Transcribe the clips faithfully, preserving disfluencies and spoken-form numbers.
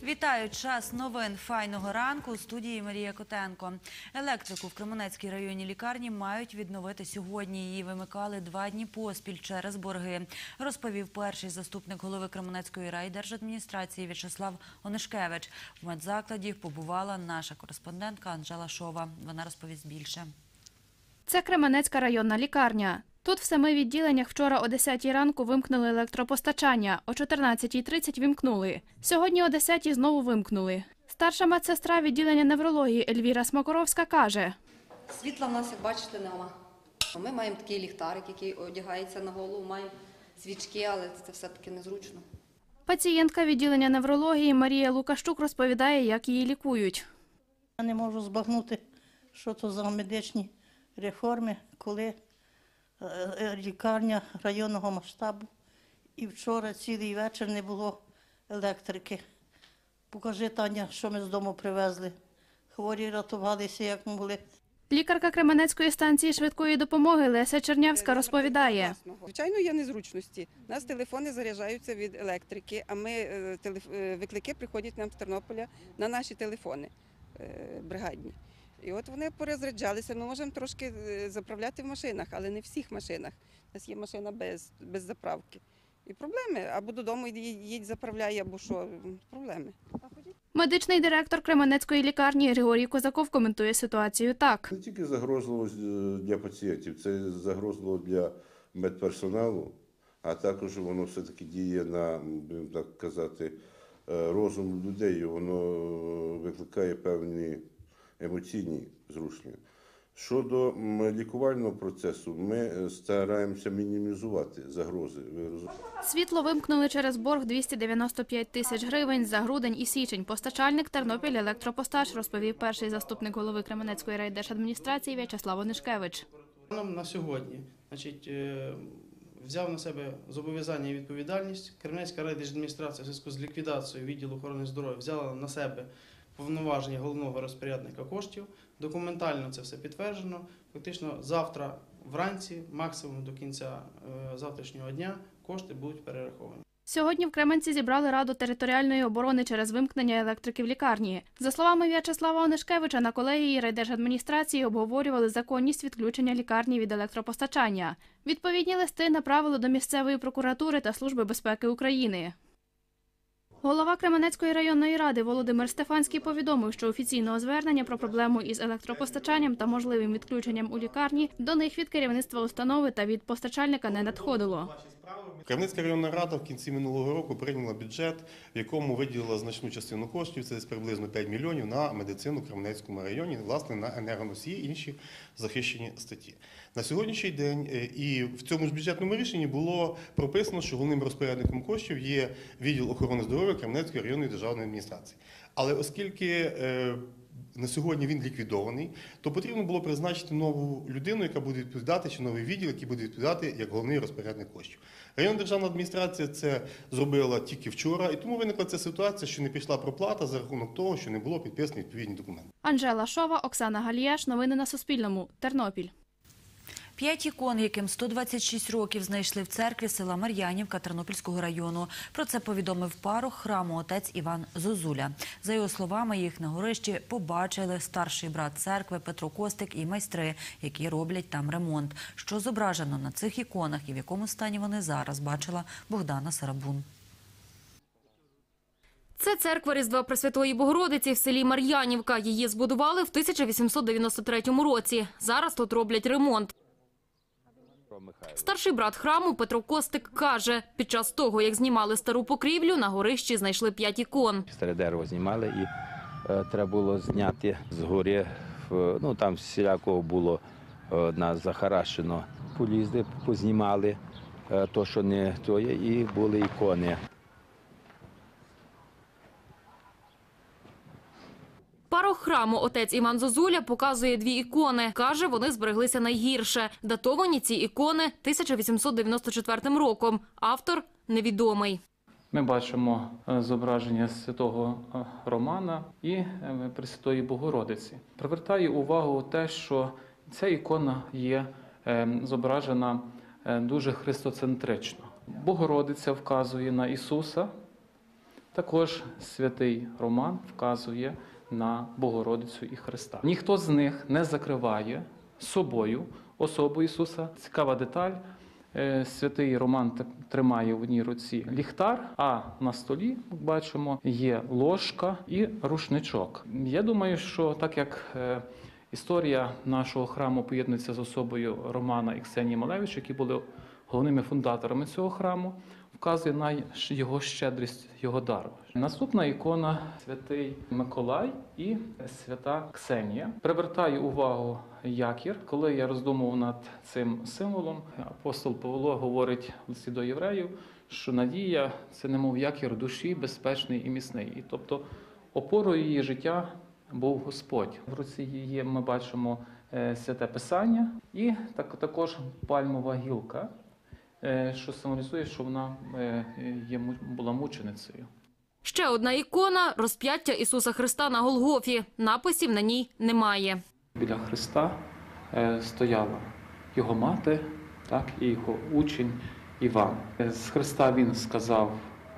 Вітаю! Час новин файного ранку. У студії Марія Котенко. Електрику в Кременецькій районній лікарні мають відновити сьогодні. Її вимикали два дні поспіль через борги. Розповів перший заступник голови Кременецької райдержадміністрації В'ячеслав Онишкевич. В медзакладі побувала наша кореспондентка Анжела Шова. Вона розповість більше. Це Кременецька районна лікарня. Тут в семи відділеннях вчора о десятій ранку вимкнули електропостачання, о чотирнадцятій тридцять вимкнули. Сьогодні о десятій знову вимкнули. Старша медсестра відділення неврології Ельвіра Смакоровська каже: світла в нас, як бачите, нема. Ми маємо такий ліхтарик, який одягається на голову, маємо свічки, але це все-таки незручно. Пацієнтка відділення неврології Марія Лукащук розповідає, як її лікують. Я не можу збагнути, що це за медичні реформи, коли лікарня районного масштабу і вчора цілий вечір не було електрики. Покажи, Таня, що ми з дому привезли. Хворі рятувалися, як могли. Лікарка Кременецької станції швидкої допомоги Леся Чернявська розповідає. Звичайно, є незручності. У нас телефони заряджаються від електрики, а ми, виклики приходять нам з Тернополя на наші телефони бригадні. І от вони порозряджалися, ми можемо трошки заправляти в машинах, але не в всіх машинах. У нас є машина без, без заправки. І проблеми. Або додому їдь заправляє, або що, проблеми. Медичний директор Кременецької лікарні Григорій Козаков коментує ситуацію так. Не тільки загрозливо для пацієнтів, це загрозливо для медперсоналу, а також воно все-таки діє на, будемо так казати, розум людей, воно викликає певні емоційні зрушення. Щодо лікувального процесу, ми стараємося мінімізувати загрози. Світло вимкнули через борг двісті дев'яносто п'ять тисяч гривень за грудень і січень. Постачальник Тернопіль електропостач, розповів перший заступник голови Кременецької райдержадміністрації В'ячеслав Онишкевич. Нам на сьогодні значить, взяв на себе зобов'язання і відповідальність. Кременецька райдержадміністрація в зв'язку з ліквідацією відділу охорони здоров'я взяла на себе повноваження головного розпорядника коштів. Документально це все підтверджено. Фактично завтра вранці, максимум до кінця завтрашнього дня, кошти будуть перераховані. Сьогодні в Кременці зібрали Раду територіальної оборони через вимкнення електрики в лікарні. За словами В'ячеслава Онишкевича, на колегії райдержадміністрації обговорювали законність відключення лікарні від електропостачання. Відповідні листи направили до місцевої прокуратури та Служби безпеки України. Голова Кременецької районної ради Володимир Стефанський повідомив, що офіційного звернення про проблему із електропостачанням та можливим відключенням у лікарні до них від керівництва установи та від постачальника не надходило. Кременецька районна рада в кінці минулого року прийняла бюджет, в якому виділила значну частину коштів, це десь приблизно п'ять мільйонів, на медицину в Кременецькому районі, власне, на енергоносії і інші захищені статті. На сьогоднішній день і в цьому ж бюджетному рішенні було прописано, що головним розпорядником коштів є відділ охорони здоров'я Кременецької районної державної адміністрації. Але оскільки на сьогодні він ліквідований, то потрібно було призначити нову людину, яка буде відповідати, чи новий відділ, який буде відповідати як головний розпорядник коштів. Районна державна адміністрація це зробила тільки вчора, і тому виникла ця ситуація, що не пішла проплата за рахунок того, що не було підписані відповідні документи. Анжела Шова, Оксана Галіяш. Новини на Суспільному. Тернопіль. П'ять ікон, яким сто двадцять шість років, знайшли в церкві села Мар'янівка Тернопільського району. Про це повідомив парох храму отець Іван Зозуля. За його словами, їх на горищі побачили старший брат церкви Петро Костик і майстри, які роблять там ремонт. Що зображено на цих іконах і в якому стані вони зараз, бачила Богдана Сарабун. Це церква Різдва Пресвятої Богородиці в селі Мар'янівка. Її збудували в тисяча вісімсот дев'яносто третьому році. Зараз тут роблять ремонт. Старший брат храму Петро Костик каже, під час того, як знімали стару покрівлю, на горищі знайшли п'ять ікон. Старе дерево знімали і е, треба було зняти згори, ну там всілякого було е, нас захарашено. Полізли, познімали е, то, що не то є, і були ікони. Парох храму отець Іван Зозуля показує дві ікони. Каже, вони збереглися найгірше. Датовані ці ікони тисяча вісімсот дев'яносто четвертим роком. Автор невідомий. Ми бачимо зображення святого Романа і Пресвятої Богородиці. Привертає увагу те, що ця ікона є зображена дуже христоцентрично. Богородиця вказує на Ісуса, Також святий Роман вказує на Богородицю і Христа. Ніхто з них не закриває собою особу Ісуса. Цікава деталь. Святий Роман тримає в одній руці ліхтар, а на столі, як бачимо, є ложка і рушничок. Я думаю, що так як історія нашого храму поєднується з особою Романа і Ксенії Малевич, які були головними фундаторами цього храму, вказує на його щедрість, його дару. Наступна ікона – святий Миколай і свята Ксенія. Привертає увагу якір. Коли я роздумував над цим символом, апостол Павло говорить в листі до євреїв, що надія – це немов якір душі, безпечний і міцний. І тобто опорою її життя був Господь. В руці її ми бачимо святе Писання і так, також пальмова гілка, що символізує, що вона є, була мученицею. Ще одна ікона – розп'яття Ісуса Христа на Голгофі. Написів на ній немає. Біля Христа стояла його мати, так, і його учень Іван. З Христа він сказав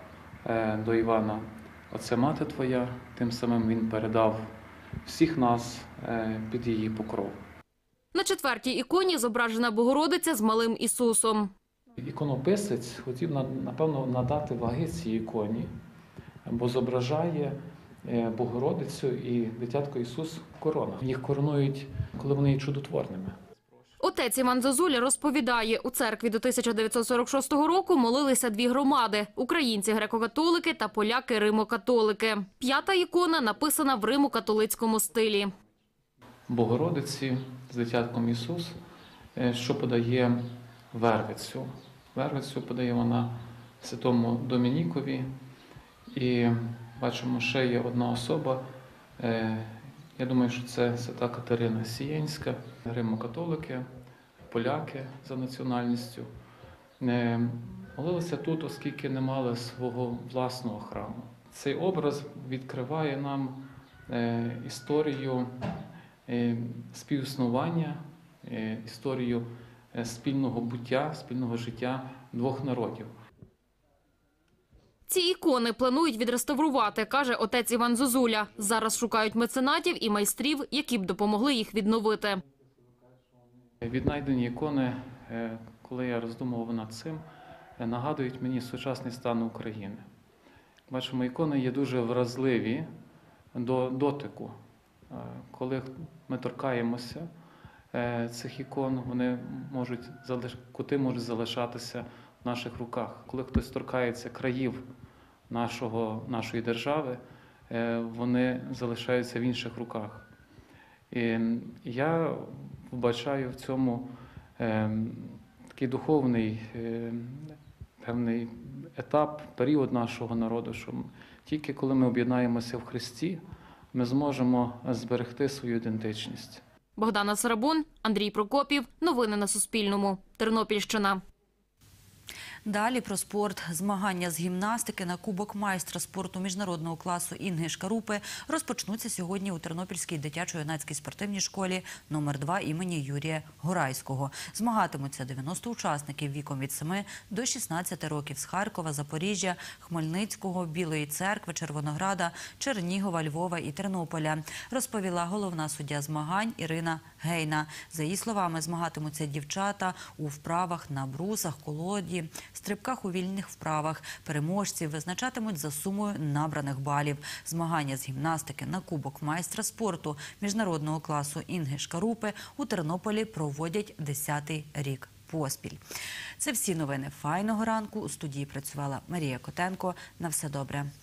до Івана: «Оце мати твоя», тим самим він передав всіх нас під її покров. На четвертій іконі зображена Богородиця з малим Ісусом. Іконописець хотів, напевно, надати ваги цій іконі, бо зображає Богородицю і дитятко Ісус в коронах. Їх коронують, коли вони є чудотворними. Отець Іван Зозуля розповідає, у церкві до тисяча дев'ятсот сорок шостого року молилися дві громади – українці греко-католики та поляки римо-католики. П'ята ікона написана в римо-католицькому стилі. Богородиці з дитятком Ісус, що подає вервицю. Вервицю подає вона святому Домінікові. І бачимо, ще є одна особа. Я думаю, що це свята Катерина Сієнська. Римо-католики, поляки за національністю. Молилися тут, оскільки не мали свого власного храму. Цей образ відкриває нам історію співіснування, історію спільного буття, спільного життя двох народів. Ці ікони планують відреставрувати, каже отець Іван Зозуля. Зараз шукають меценатів і майстрів, які б допомогли їх відновити. Віднайдені ікони, коли я роздумував над цим, нагадують мені сучасний стан України. Бачимо, ікони є дуже вразливі до дотику. Коли ми торкаємося цих ікон, вони можуть, кути можуть залишатися в наших руках. Коли хтось торкається країв нашого, нашої держави, вони залишаються в інших руках. І я вбачаю в цьому такий духовний певний етап, період нашого народу, що тільки коли ми об'єднаємося в Христі, ми зможемо зберегти свою ідентичність. Богдана Сарабун, Андрій Прокопів. Новини на Суспільному. Тернопільщина. Далі про спорт. Змагання з гімнастики на Кубок майстра спорту міжнародного класу Інги Шкарупи розпочнуться сьогодні у Тернопільській дитячо-юнацькій спортивній школі номер два імені Юрія Горайського. Змагатимуться дев'яносто учасників віком від семи до шістнадцяти років з Харкова, Запоріжжя, Хмельницького, Білої Церкви, Червонограда, Чернігова, Львова і Тернополя, розповіла головна суддя змагань Ірина Гейна. За її словами, змагатимуться дівчата у вправах на брусах, колоді, стрибках у вільних вправах. Переможців визначатимуть за сумою набраних балів. Змагання з гімнастики на Кубок майстра спорту міжнародного класу Інги Шкарупи у Тернополі проводять десятий рік поспіль. Це всі новини. Файного ранку. У студії працювала Марія Котенко. На все добре.